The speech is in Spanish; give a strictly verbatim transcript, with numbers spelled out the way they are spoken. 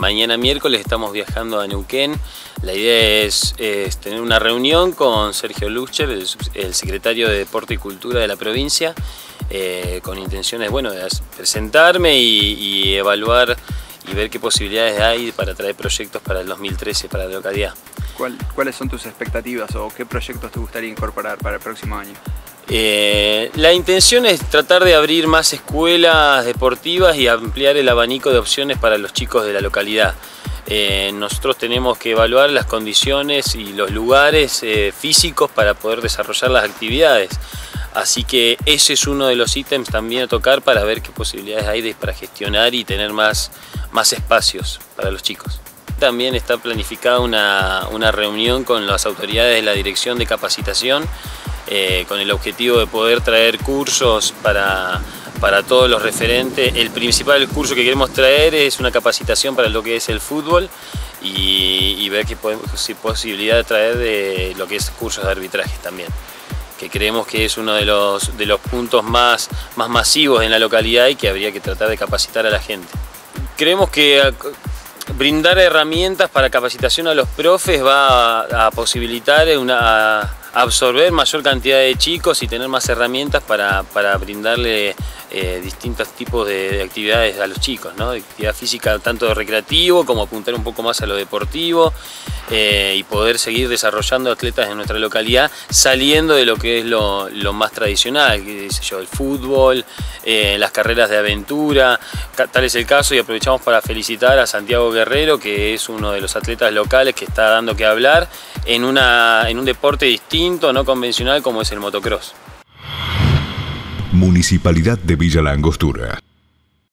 mañana miércoles estamos viajando a Neuquén. La idea es, es tener una reunión con Sergio Lucher, el, el secretario de Deporte y Cultura de la provincia, eh, con intenciones, bueno, de presentarme y, y evaluar y ver qué posibilidades hay para traer proyectos para el dos mil trece para la localidad. ¿Cuál, ¿Cuáles son tus expectativas o qué proyectos te gustaría incorporar para el próximo año? Eh, la intención es tratar de abrir más escuelas deportivas y ampliar el abanico de opciones para los chicos de la localidad. Eh, nosotros tenemos que evaluar las condiciones y los lugares eh, físicos para poder desarrollar las actividades. Así que ese es uno de los ítems también a tocar para ver qué posibilidades hay de, para gestionar y tener más, más espacios para los chicos. También está planificada una, una reunión con las autoridades de la Dirección de Capacitación eh, con el objetivo de poder traer cursos para, para todos los referentes. El principal curso que queremos traer es una capacitación para lo que es el fútbol y, y ver qué podemos, si posibilidad de traer de lo que es cursos de arbitraje también, que creemos que es uno de los, de los puntos más, más masivos en la localidad y que habría que tratar de capacitar a la gente. Creemos que brindar herramientas para capacitación a los profes va a, a posibilitar una, a absorber mayor cantidad de chicos y tener más herramientas para, para brindarle eh, distintos tipos de, de actividades a los chicos, ¿no? De actividad física tanto de recreativo como apuntar un poco más a lo deportivo eh, y poder seguir desarrollando atletas en nuestra localidad saliendo de lo que es lo, lo más tradicional, que sé yo, el fútbol, eh, las carreras de aventura. Tal es el caso y aprovechamos para felicitar a Santiago Guerrero, que es uno de los atletas locales que está dando que hablar en, una, en un deporte distinto, no convencional como es el motocross. Municipalidad de Villa La Angostura.